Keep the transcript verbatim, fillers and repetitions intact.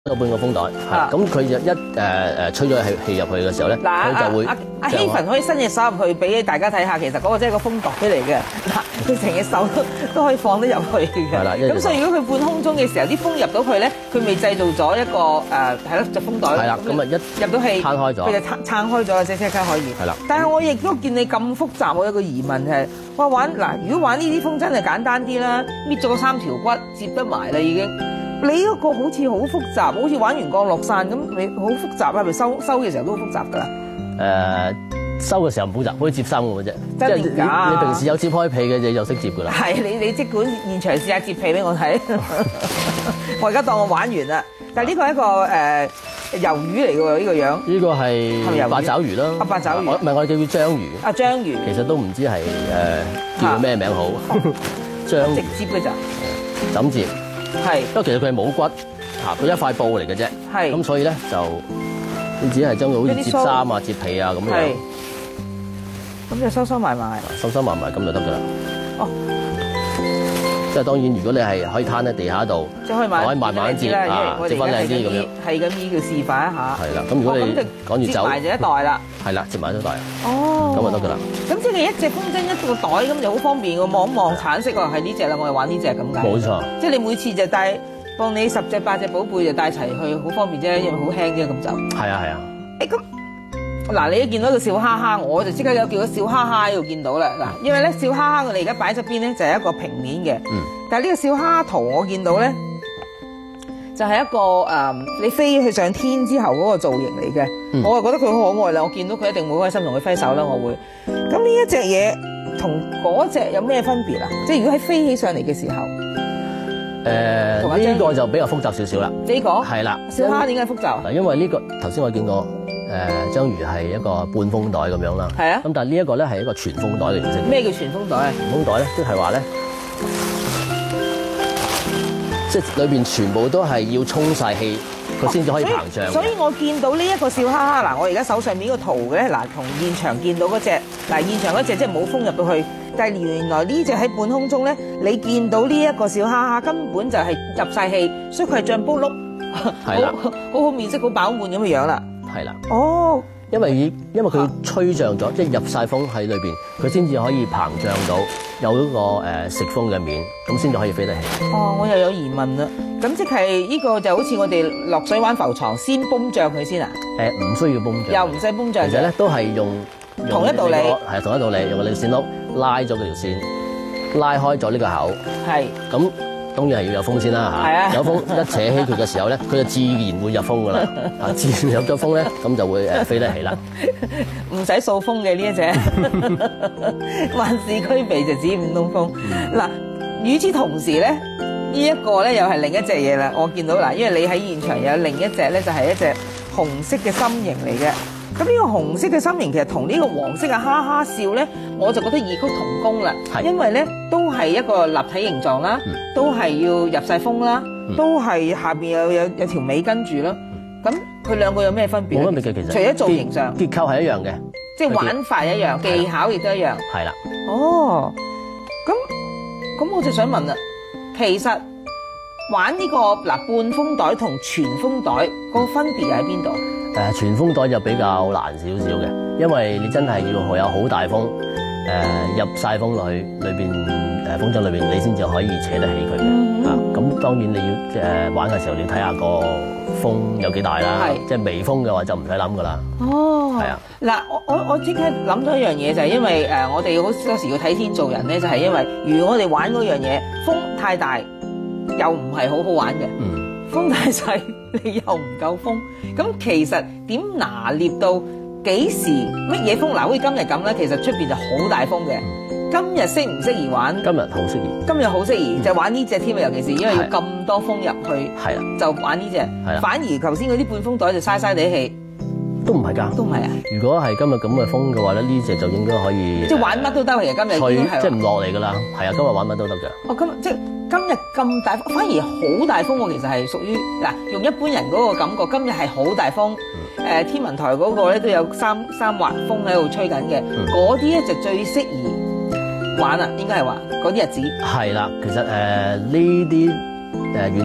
個半個風袋，咁佢就一誒誒吹咗氣氣入去嘅時候咧，佢就會阿阿希凡可以伸隻手入去俾大家睇下，其實嗰個真係個風袋嚟嘅，嗱，佢成隻手都都可以放得入去嘅。係啦，咁所以如果佢半空中嘅時候，啲風入到去咧，佢未製造咗一個誒係咯隻風袋。係啦，咁啊一入到氣，撐開咗，佢就撐撐開咗啦，即即刻可以。係啦。但係我亦都見你咁複雜，我有個疑問係，哇玩嗱，如果玩呢啲風真係簡單啲啦，搣咗個三條骨接得埋啦已經。你嗰個好似好複雜，好似玩完降落傘咁，你好複雜係咪收收嘅時候都好複雜㗎啦？ 誒，收嘅時候唔複雜，好似接衫咁嘅啫。 真定假？ 你平時有接開被嘅，你就識接㗎啦。係， 你你即管現場試下接被俾我睇。我而家當我玩完啦，但係呢個係一個誒魷魚嚟㗎喎，呢個樣。呢個係八爪魚啦。啊，八爪魚。唔係，我哋叫佢章魚。啊，章魚。其實都唔知係誒叫咩名好。章魚。直接㗎咋？枕接。係，因為其實佢係冇骨，嚇佢一塊布嚟嘅啫。係，咁所以咧就你只係將佢好似摺衫啊、摺被啊咁樣。係，咁就收收埋埋。收收埋埋咁就得㗎啦。哦，即係當然，如果你係可以攤喺地下度，即係可以慢慢慢摺啊，摺翻靚啲咁樣。係咁依叫示範一下。係啦，咁如果你趕住走，摺埋就一袋啦。係啦，摺埋一袋。哦，咁就得㗎啦。咁即係一隻風箏一個袋咁就好方便喎，望一望橙色喎，係呢隻啦，我哋玩呢隻咁解。冇錯。即係你每次就帶當你十隻八隻寶貝就帶齊去，好方便啫，因為好輕啫咁就。係啊係啊。誒咁嗱，你一見到個笑哈哈，我就即刻有叫咗笑哈哈喺度見到啦。嗱，因為咧笑哈哈我哋而家擺側邊咧就係一個平面嘅，嗯，但係呢個笑哈哈圖我見到咧就係一個誒你飛去上天之後嗰個造型嚟嘅，嗯，我就覺得佢好可愛啦。我見到佢一定會開心同佢揮手啦，我會。咁呢一隻嘢同嗰隻有咩分別啊？即係如果喺飛起上嚟嘅時候，誒呢個就比較複雜少少啦。呢個係啦，笑哈哈點解複雜？嗱，因為呢個頭先我見過誒章魚係一個半風袋咁樣啦。係啊。咁但係呢一個咧係一個全風袋嘅形式。咩叫全風袋啊？全風袋咧，即係話咧，即係裏邊全部都係要充晒氣，佢先至可以膨脹。所以我見到呢一個笑哈哈嗱，我而家手上面呢個圖嘅嗱，同現場見到嗰隻嗱，現場嗰隻即係冇風入到去，但係原來呢隻喺半空中咧，你見到呢一個笑哈哈根本就係入晒氣，所以佢係脹煲碌，係啦，好好面色好飽滿咁嘅樣啦。係啦。哦。因為因為佢吹脹咗，即係入晒風喺裏邊，佢先至可以膨脹到有嗰個誒食風嘅面，咁先至可以飛得起。哦，我又有疑問啦。咁即係呢個就好似我哋落水玩浮床，先泵脹佢先啊？誒，唔需要泵脹。又唔使泵脹。其實咧都係用同一道理，係同一道理，用個線碌拉咗嗰條線，拉開咗呢個口。係。咁當然係要有風先啦嚇。係啊。有風一扯起佢嘅時候咧，佢就自然會入風噶啦。啊，自然入咗風咧，咁就會誒飛得起啦。唔使掃風嘅呢一隻，萬事俱備就只五東風。嗱，與此同時咧，呢一個咧又係另一隻嘢啦。我見到嗱，因為你喺現場有另一隻咧，就係一隻紅色嘅心形嚟嘅。咁呢個紅色嘅心形其實同呢個黃色嘅哈哈笑咧，我就覺得異曲同工啦。因為咧都係一個立體形狀啦，嗯、都係要入晒風啦，嗯、都係下邊有有有條尾跟住啦。咁佢兩個有咩分別？冇分別嘅，其實除咗造型上，結構係一樣嘅，即係玩法一樣，技巧亦都一樣。係啦。哦，咁咁我就想問啦，其實玩呢個嗱半風袋同全風袋個分別又喺邊度？誒，全風袋就比較難少少嘅，因為你真係要有好大風，誒入晒風落去裏邊誒風箏裏邊，你先至可以扯得起佢嘅。嚇，咁當然你要誒玩嘅時候，你睇下個風有幾大啦。係，即係微風嘅話就唔使諗噶啦。哦，係啊。嗱，我我我即刻諗到一樣嘢，就係因為誒我哋好多時要睇天做人咧，就係因為如果我哋玩嗰樣嘢風太大，又唔係好好玩嘅。嗯。風太細，你又唔夠風，咁其實點拿捏到幾時乜嘢風？嗱，好似今日咁咧，其實出邊就好大風嘅。今日適唔適宜玩？今日好適宜。今日好適宜，就玩呢隻添啊！尤其是因為要咁多風入去，係啦，就玩呢隻。係啦。反而頭先嗰啲半風袋就嘥嘥地氣。都唔係㗎。都唔係啊！如果係今日咁嘅風嘅話咧，呢隻就應該可以。即係玩乜都得，其實今日吹即係唔落嚟㗎啦。係啊，今日玩乜都得嘅。哦，今日即係。今日咁大風，反而好大風喎。其實係屬於嗱，用一般人嗰個感覺，今日係好大風。誒、嗯，天文台嗰個咧都有三三劃風喺度吹緊嘅，嗰啲咧就最適宜玩啦。應該係話嗰啲日子。係啦，其實誒呢啲誒。